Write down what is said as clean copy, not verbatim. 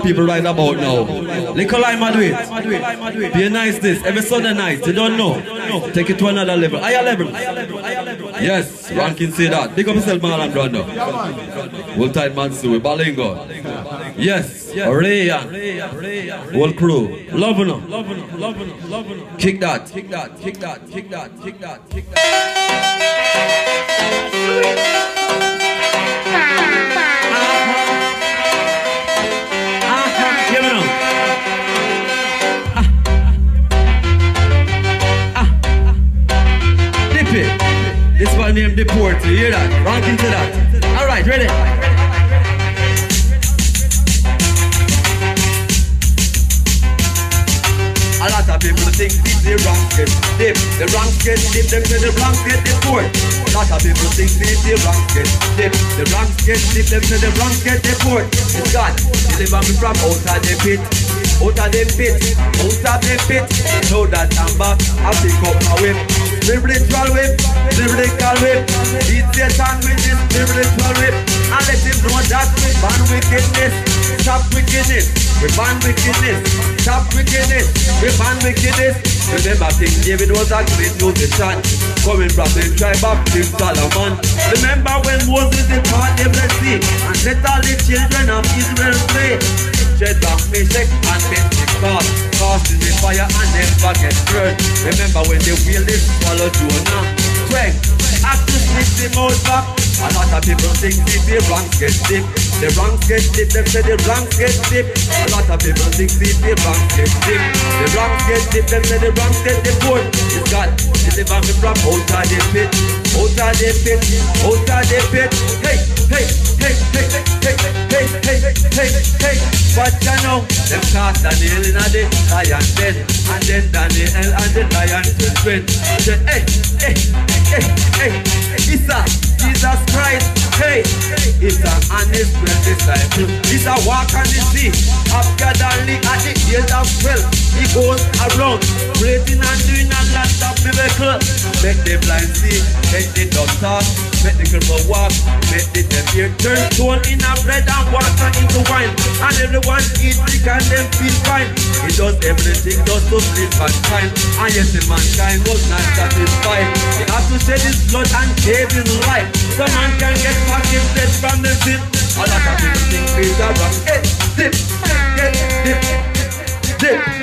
people right about now. Little Lima do it. Be a nice this. Every Sunday night. You don't know. Take it to another level. Higher level. Yes, one can say that. Big up yourself, Marlon Brando. Whole time Mansu, Balingo. Yes, Rayan. Whole crew. Love no. Kick that. Give me now. Dip it. This one named Deport. You hear that? Rank into that. Alright, ready? A lot of people think this the wrong skate dip. The wrong skate dip, them say the wrong skate deport. A lot of people think this the wrong skate dip. The wrong skate dip, them say the wrong skate deport. It's God, deliver me from out of the pit. Out of the pit, out of the pit. Know that I'm back, I pick up my whip. Spiritual whip, spiritual whip. Beat Satan with this spiritual whip. And let him know that we ban wickedness. Stop wickedness, we ban wickedness. Stop wickedness, we ban wickedness. Remember King David was a great musician, coming from the tribe of King Solomon. Remember when Moses departed the Red Sea and set all the children of Israel free. Shadrach, Meshach, and Abednego cast in the fire and never get burned. Remember when they wheeled it, swallowed Jonah. Strength, act to split the mouth back. A lot of people think the wrong get dip. The wrong get dip, them say the wrong get dip. A lot of people think the wrong get dip. The wrong get dip, them say the wrong get dip. It's God, deliver me from out of the pit. Out of the pit, out of the pit. Hey, hey, hey, hey, hey, hey, hey, hey, hey. What you know? Them cast Daniel in the lion den. And then Daniel and the lion will win. Say, hey, hey, hey, hey, Isa, Jesus Christ, hey, Isa and his 12 disciples. Isa walk on the sea of Galilee at the age of 12. He goes around, praising and doing a lot of miracles. Make the blind see, make the dumb talk, make the cripple walk, make the deaf hear, turn stone in a bread and water into wine. And everyone eat, drink and them feel fine. He does everything just to please mankind. And yet the mankind was not satisfied. He has to shed his blood and save his life, so man can get forgiveness from the sin. A lot of people think these are wrong. Hey, dip, dip, dip, dip.